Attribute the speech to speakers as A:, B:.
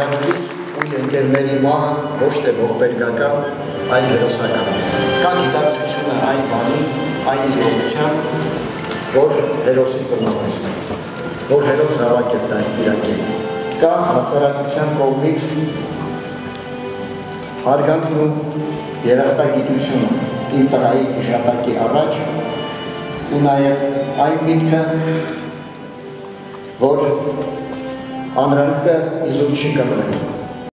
A: ընտանիքիս ու իր ընկերների մահը ոչ թե ողբերգական, այլ հերոսական։ Կա գիտակցությունը այն բանի, այն իրողության, որ հերոսի ծնող ես, որ հերոս զավակ ես դաստիարակել։ Կա հասարակության կողմից հարգանքն ու երախտագիտությունը իմ տղայի իշատակի առաջ ու նաև այն միտքը, որ անրանքը իզուր չի կռվել։